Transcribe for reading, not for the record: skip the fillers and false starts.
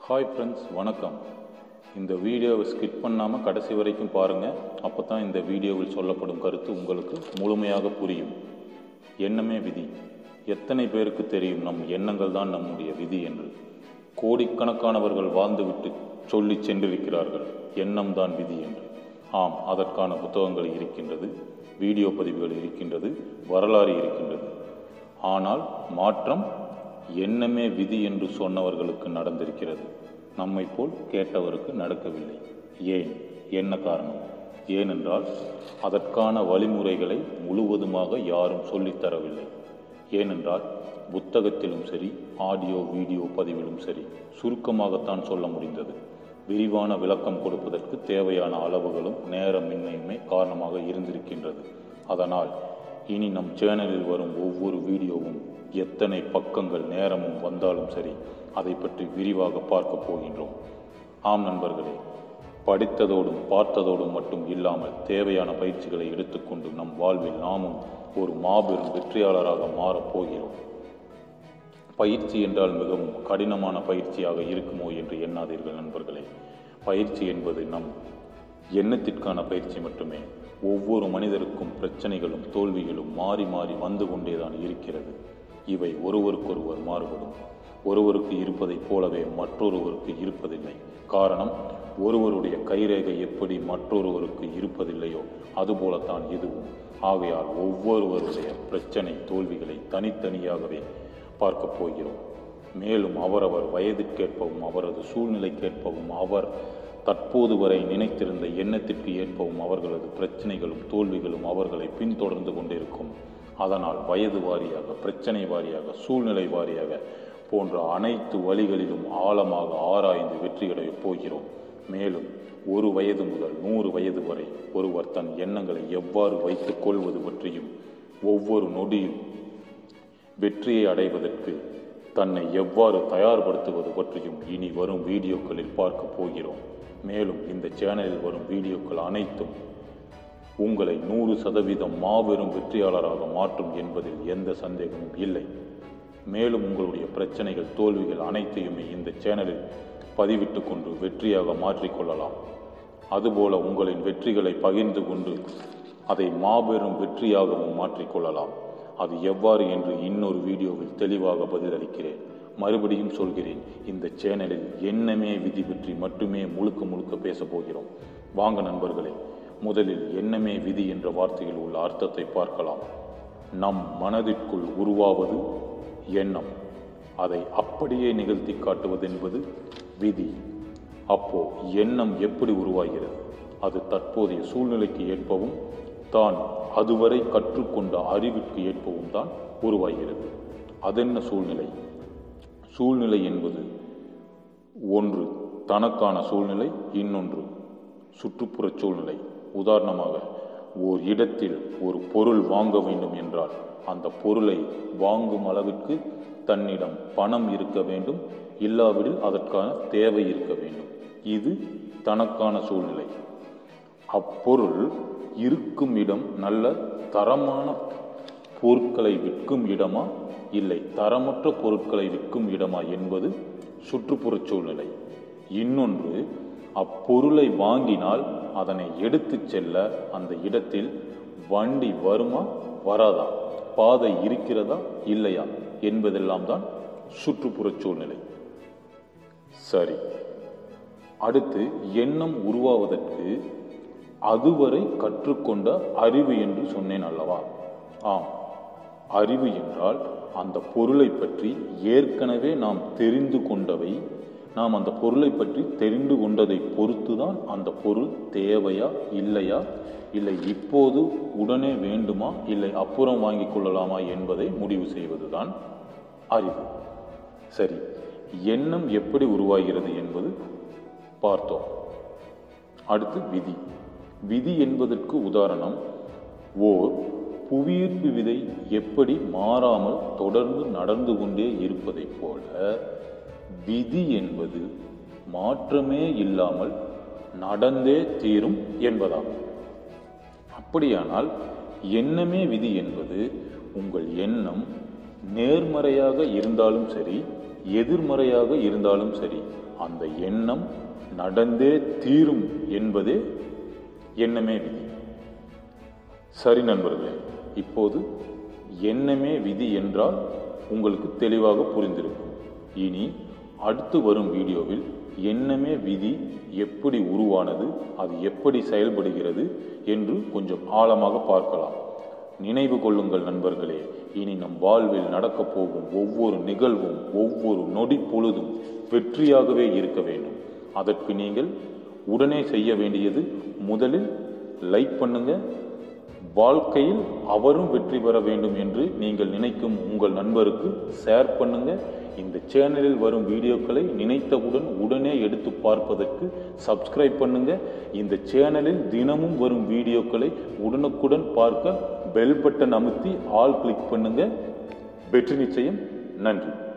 Hi friends, வணக்கம். இந்த வீடியோவை ஸ்கிப் பண்ணாமல் கடைசி வரைக்கும் பாருங்கள். அப்போ தான் இந்த வீடியோவில் சொல்லப்படும் கருத்து உங்களுக்கு முழுமையாக புரியும். எண்ணமே விதி. எத்தனை பேருக்கு தெரியும் நம் எண்ணங்கள் தான் நம்முடைய விதி என்று? கோடிக்கணக்கானவர்கள் வாழ்ந்துவிட்டு சொல்லி சென்றிருக்கிறார்கள், எண்ணம் தான் விதி என்று. ஆம், அதற்கான புத்தகங்கள் இருக்கின்றது, வீடியோ பதிவுகள் இருக்கின்றது, வரலாறு இருக்கின்றது. ஆனால் மாற்றம் எண்ணமே விதி என்று சொன்னவர்களுக்கு நடந்திருக்கிறது. நம்மை போல் கேட்டவருக்கு நடக்கவில்லை. ஏன்? என்ன காரணம்? ஏனென்றால் அதற்கான வழிமுறைகளை முழுவதுமாக யாரும் சொல்லித்தரவில்லை. ஏனென்றால் புத்தகத்திலும் சரி, ஆடியோ வீடியோ பதிவிலும் சரி, சுருக்கமாகத்தான் சொல்ல முடிந்தது. விரிவான விளக்கம் கொடுப்பதற்கு தேவையான அளவுகளும் நேரமின்மையுமே காரணமாக இருந்திருக்கின்றது. அதனால் இனி நம் சேனலில் வரும் ஒவ்வொரு வீடியோவும் எத்தனை பக்கங்கள் நேரமும் வந்தாலும் சரி, அதை பற்றி விரிவாக பார்க்க போகின்றோம். ஆம் நண்பர்களே, படித்ததோடும் பார்த்ததோடும் மட்டும் இல்லாமல் தேவையான பயிற்சிகளை எடுத்துக்கொண்டு நம் வாழ்வில் நாமும் ஒரு மாபெரும் வெற்றியாளராக மாறப்போகிறோம். பயிற்சி என்றால் மிகவும் கடினமான பயிற்சியாக இருக்குமோ என்று எண்ணாதீர்கள் நண்பர்களே. பயிற்சி என்பது நம் எண்ணத்திற்கான பயிற்சி மட்டுமே. ஒவ்வொரு மனிதருக்கும் பிரச்சனைகளும் தோல்விகளும் மாறி மாறி வந்து கொண்டேதான் இருக்கிறது. இவை ஒருவருக்கொருவர் மாறுபடும். ஒருவருக்கு இருப்பதைப் போலவே மற்றொருவருக்கு இருப்பதில்லை. காரணம், ஒருவருடைய கைரேகை எப்படி மற்றொருவருக்கு இருப்பதில்லையோ அதுபோலத்தான் இதுவும். ஆகையால் ஒவ்வொருவருடைய பிரச்சனை தோல்விகளை தனித்தனியாகவே பார்க்க போகிறோம். மேலும் அவரவர் வயதிற்கேற்பவும் அவரது சூழ்நிலைக்கேற்பவும் அவர் தற்போது வரை நினைத்திருந்த எண்ணத்திற்கு ஏற்பவும் அவர்களது பிரச்சனைகளும் தோல்விகளும் அவர்களை பின்தொடர்ந்து கொண்டிருக்கும். அதனால் வயது வாரியாக, பிரச்சனை வாரியாக, சூழ்நிலை வாரியாக போன்ற அனைத்து வழிகளிலும் ஆழமாக ஆராய்ந்து வெற்றியடைய போகிறோம். மேலும் 1 வயது முதல் 100 வயது வரை ஒருவர் தன் எண்ணங்களை எவ்வாறு வைத்துக் கொள்வது பற்றியும், ஒவ்வொரு நொடியும் வெற்றியை அடைவதற்கு தன்னை எவ்வாறு தயார்படுத்துவது பற்றியும் இனி வரும் வீடியோக்களில் பார்க்க போகிறோம். மேலும் இந்த சேனலில் வரும் வீடியோக்கள் அனைத்தும் உங்களை 100% மாபெரும் வெற்றியாளராக மாற்றும் என்பதில் எந்த சந்தேகமும் இல்லை. மேலும் உங்களுடைய பிரச்சனைகள் தோல்விகள் அனைத்தையுமே இந்த சேனலில் பதிவிட்டு கொண்டு வெற்றியாக மாற்றிக்கொள்ளலாம். அதுபோல உங்களின் வெற்றிகளை பகிர்ந்து கொண்டு அதை மாபெரும் வெற்றியாகவும் மாற்றிக்கொள்ளலாம். அது எவ்வாறு என்று இன்னொரு வீடியோவில் தெளிவாக பதிலளிக்கிறேன். மறுபடியும் சொல்கிறேன், இந்த சேனலில் எண்ணமே விதி பற்றி மட்டுமே முழுக்க பேச போகிறோம். வாங்க நண்பர்களே, முதலில் எண்ணமே விதி என்ற வார்த்தையில் உள்ள அர்த்தத்தை பார்க்கலாம். நம் மனதிற்குள் உருவாவது எண்ணம், அதை அப்படியே நிகழ்த்தி காட்டுவது என்பது விதி. அப்போ எண்ணம் எப்படி உருவாகிறது? அது தற்போதைய சூழ்நிலைக்கு ஏற்பவும் தான் அதுவரை கற்றுக்கொண்ட அறிவிற்கு ஏற்பவும் தான் உருவாகிறது. அதென்ன சூழ்நிலை? சூழ்நிலை என்பது ஒன்று தனக்கான சூழ்நிலை, இன்னொன்று சுற்றுப்புற சூழ்நிலை. உதாரணமாக, ஓர் இடத்தில் ஒரு பொருள் வாங்க வேண்டும் என்றால் அந்த பொருளை வாங்கும் அளவிற்கு தன்னிடம் பணம் இருக்க வேண்டும், இல்லாவிடில் அதற்கான தேவை இருக்க வேண்டும். இது தனக்கான சூழ்நிலை. அப்பொருள் இருக்கும் இடம் நல்ல தரமான பொருட்களை விற்கும் இடமா, இல்லை தரமற்ற பொருட்களை விற்கும் இடமா என்பது சுற்றுப்புற சூழ்நிலை. இன்னொன்று, அப்பொருளை வாங்கினால் அதனை எடுத்து செல்ல அந்த இடத்தில் வண்டி வருமா வராதா, பாதை இருக்கிறதா இல்லையா என்பதெல்லாம் தான் சுற்றுப்புற சூழ்நிலை. சரி, அடுத்து எண்ணம் உருவாவதற்கு அதுவரை கற்றுக்கொண்ட அறிவு என்று சொன்னேன் அல்லவா? ஆம், அறிவு என்றால் அந்த பொருளை பற்றி ஏற்கனவே நாம் தெரிந்து கொண்டவை. நாம் அந்த பொருளை பற்றி தெரிந்து கொண்டதை பொறுத்துதான் அந்த பொருள் தேவையா இல்லையா, இல்லை இப்போது உடனே வேண்டுமா, இல்லை அப்புறம் வாங்கிக் கொள்ளலாமா என்பதை முடிவு செய்வதுதான் அறிவு. சரி, எண்ணம் எப்படி உருவாகிறது என்பது பார்த்தோம். அடுத்து விதி. விதி என்பதற்கு உதாரணம், ஓர் புவியீர்ப்பு விதை எப்படி மாறாமல் தொடர்ந்து நடந்து கொண்டே இருப்பதைப் போல விதி என்பது மாற்றமே இல்லாமல் நடந்தே தீரும் என்பதாகும். அப்படியானால் எண்ணமே விதி என்பது உங்கள் எண்ணம் நேர்மறையாக இருந்தாலும் சரி, எதிர்மறையாக இருந்தாலும் சரி, அந்த எண்ணம் நடந்தே தீரும் என்பதே எண்ணமே விதி. சரி நண்பர்களே, இப்போது எண்ணமே விதி என்றால் உங்களுக்கு தெளிவாக புரிந்திருக்கும். இனி அடுத்து வரும் வீடியோவில் எண்ணமே விதி எப்படி உருவானது, அது எப்படி செயல்படுகிறது என்று கொஞ்சம் ஆழமாக பார்க்கலாம். நினைவு கொள்ளுங்கள் நண்பர்களே, இனி நம் வாழ்வில் நடக்கப் போகும் ஒவ்வொரு நிகழ்வும் ஒவ்வொரு நொடி பொழுதும் வெற்றியாகவே இருக்க வேண்டும். அதற்கு நீங்கள் உடனே செய்ய வேண்டியது, முதலில் லைக் பண்ணுங்க. வாழ்க்கையில் அவரும் வெற்றி பெற வேண்டும் என்று நீங்கள் நினைக்கும் உங்கள் நண்பருக்கு ஷேர் பண்ணுங்க. இந்த சேனலில் வரும் வீடியோக்களை நினைத்தவுடன் உடனே எடுத்து பார்ப்பதற்கு சப்ஸ்கிரைப் பண்ணுங்க. இந்த சேனலில் தினமும் வரும் வீடியோக்களை உடனுக்குடன் பார்க்க பெல் பட்டன் அமுத்தி ஆல் கிளிக் பண்ணுங்க. வெற்றி நிச்சயம். நன்றி.